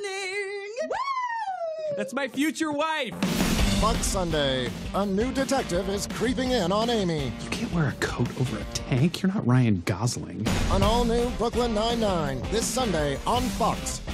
listening. Woo! That's my future wife. Fox Sunday. A new detective is creeping in on Amy. You can't wear a coat over a tank. You're not Ryan Gosling. An all-new Brooklyn Nine-Nine this Sunday on Fox.